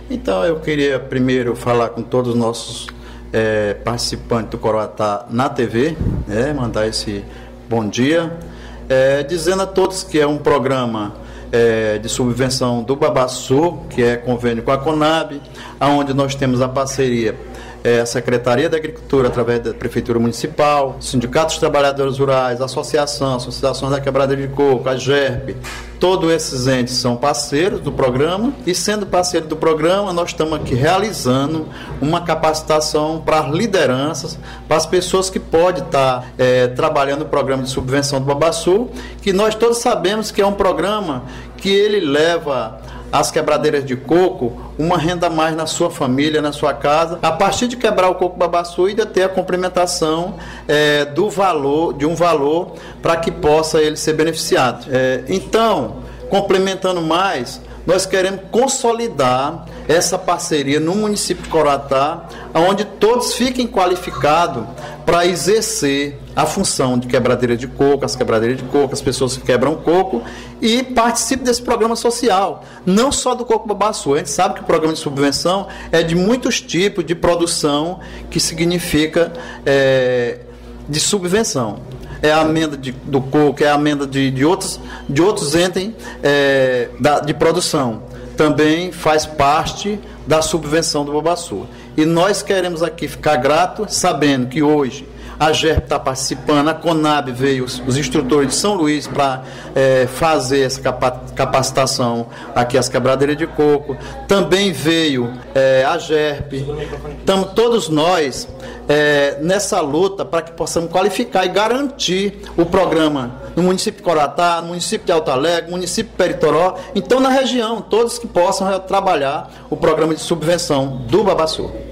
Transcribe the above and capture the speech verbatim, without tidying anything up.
Então eu queria primeiro falar com todos os nossos é, participantes do Coroatá na T V, né, mandar esse bom dia, é, dizendo a todos que é um programa é, de subvenção do Babaçu, que é convênio com a Conab, onde nós temos a parceria É, a Secretaria da Agricultura, através da Prefeitura Municipal, Sindicato dos Trabalhadores Rurais, Associação, Associações da Quebradeira de Coco, a GERP, todos esses entes são parceiros do programa, e sendo parceiro do programa, nós estamos aqui realizando uma capacitação para as lideranças, para as pessoas que podem estar é, trabalhando no programa de subvenção do Babaçu, que nós todos sabemos que é um programa que ele leva as quebradeiras de coco uma renda a mais na sua família, na sua casa, a partir de quebrar o coco babaçu e ainda ter a complementação é, do valor, de um valor para que possa ele ser beneficiado. É, então, complementando mais, nós queremos consolidar essa parceria no município de Coroatá, onde todos fiquem qualificados para exercer a função de quebradeira de coco, as quebradeiras de coco, as pessoas que quebram coco, e participem desse programa social, não só do coco babaçu. A gente sabe que o programa de subvenção é de muitos tipos de produção, que significa é, de subvenção. É a amenda de, do coco, é a amenda de, de, outros, de outros entes é, da, de produção. Também faz parte da subvenção do Babaçu. E nós queremos aqui ficar gratos, sabendo que hoje a GERP está participando, a Conab veio, os, os instrutores de São Luís, para é, fazer essa capa, capacitação aqui, as quebradeiras de coco. Também veio é, a GERP. Estamos todos nós é, nessa luta para que possamos qualificar e garantir o programa no município de Coroatá, no município de Alto Alegre, no município de Peritoró, então na região, todos que possam trabalhar o programa de subvenção do Babaçu.